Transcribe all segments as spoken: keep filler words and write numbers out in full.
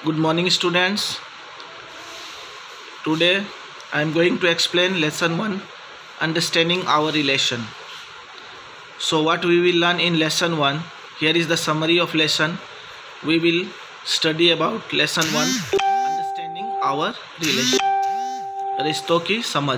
Good morning, students. Today I am going to explain lesson one, understanding our relation. So what we will learn in lesson one, here is the summary of lesson. We will study about lesson one, understanding our relation. रिश्तों की समझ.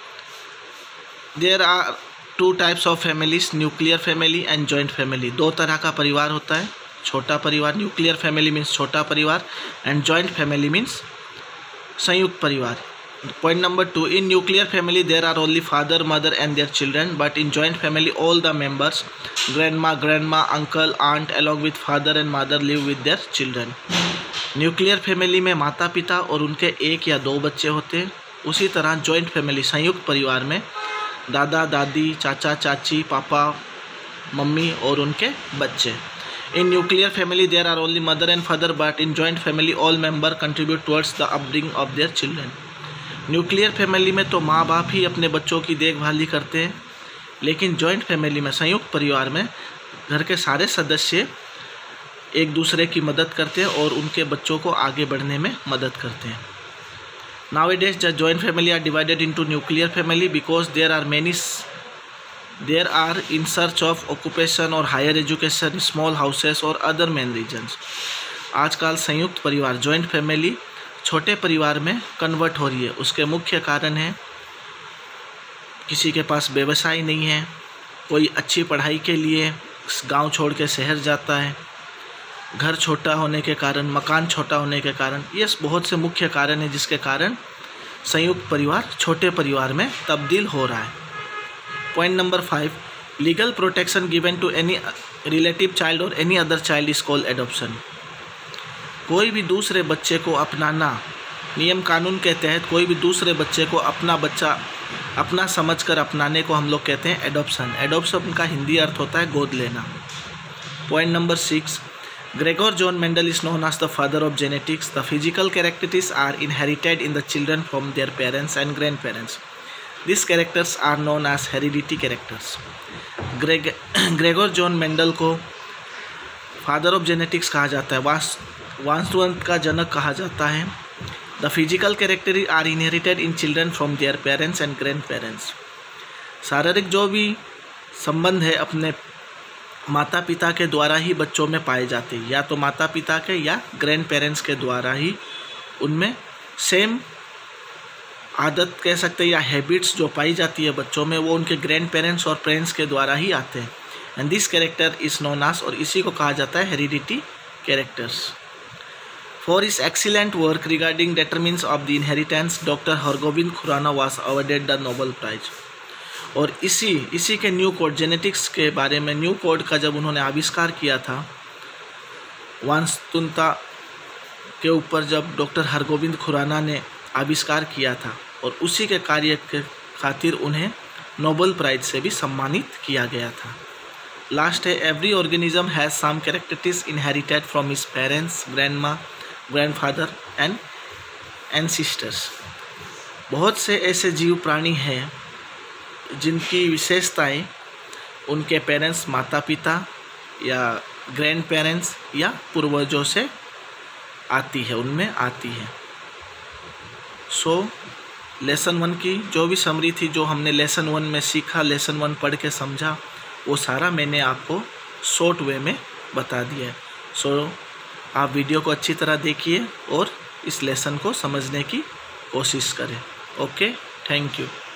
There are two types of families, nuclear family and joint family. दो तरह का परिवार होता है. छोटा परिवार, न्यूक्लियर फैमिली मीन्स छोटा परिवार, एंड जॉइंट फैमिली मीन्स संयुक्त परिवार. Point number two, in nuclear family there are only father mother and their children, but in joint family all the members grandma grandma uncle aunt along with father and mother live with their children. Nuclear family में माता पिता और उनके एक या दो बच्चे होते हैं. उसी तरह जॉइंट फैमिली संयुक्त परिवार में दादा दादी चाचा चाची पापा मम्मी और उनके बच्चे. In nuclear family there are only mother and father, but in joint family all member contribute towards the upbringing of their children. Nuclear family में तो माँ बाप ही अपने बच्चों की देखभाल ही करते हैं, लेकिन जॉइंट फैमिली में संयुक्त परिवार में घर के सारे सदस्य एक दूसरे की मदद करते हैं और उनके बच्चों को आगे बढ़ने में मदद करते हैं. Nowadays the joint family are divided into nuclear family because there are many There are in search of occupation or higher education, small houses or other main reasons. आजकल संयुक्त परिवार जॉइंट फैमिली छोटे परिवार में कन्वर्ट हो रही है. उसके मुख्य कारण है किसी के पास व्यवसाय नहीं है, कोई अच्छी पढ़ाई के लिए गांव छोड़ के शहर जाता है, घर छोटा होने के कारण, मकान छोटा होने के कारण. ये बहुत से मुख्य कारण है जिसके कारण संयुक्त परिवार छोटे परिवार में तब्दील हो रहा है. Point number five, legal protection given to any relative child or any other child is called adoption. कोई भी दूसरे बच्चे को अपनाना, नियम कानून के तहत कोई भी दूसरे बच्चे को अपना बच्चा अपना समझकर अपनाने को हम लोग कहते हैं एडॉप्शन. एडॉप्शन का हिंदी अर्थ होता है गोद लेना. Point number six, Gregor John Mendel is known as the father of genetics. The physical characteristics are inherited in the children from their parents and grandparents. These characters are known as heredity characters. Greg Gregor John Mendel को father of genetics कहा जाता है, वांशवंत का जनक कहा जाता है. The physical character are inherited in children from their parents and grandparents. शारीरिक जो भी संबंध है अपने माता पिता के द्वारा ही बच्चों में पाए जाते हैं, या तो माता पिता के या ग्रैंड पेरेंट्स के द्वारा ही उनमें सेम आदत कह सकते हैं या हैबिट्स जो पाई जाती है बच्चों में, वो उनके ग्रैंड पेरेंट्स और पेरेंट्स के द्वारा ही आते हैं. And this character is known as, और इसी को कहा जाता है heredity characters. For his excellent work regarding determinants of the inheritance doctor Hargobind Khorana was awarded the Nobel prize. और इसी इसी के न्यू कोड जेनेटिक्स के बारे में, न्यू कोड का जब उन्होंने आविष्कार किया था वांशतुनता के ऊपर, जब डॉक्टर हरगोविंद खुराना ने आविष्कार किया था, और उसी के कार्य के खातिर उन्हें नोबेल प्राइज से भी सम्मानित किया गया था. लास्ट है, every organism has some characteristics inherited from his parents, grandma, grandfather and ancestors. बहुत से ऐसे जीव प्राणी हैं जिनकी विशेषताएं उनके पेरेंट्स, माता पिता या ग्रैंड पेरेंट्स या पूर्वजों से आती है, उनमें आती है. सो so, लेसन वन की जो भी समरी थी, जो हमने लेसन वन में सीखा, लेसन वन पढ़ के समझा, वो सारा मैंने आपको शॉर्ट वे में बता दिया है. सो so, आप वीडियो को अच्छी तरह देखिए और इस लेसन को समझने की कोशिश करें. Okay, thank you.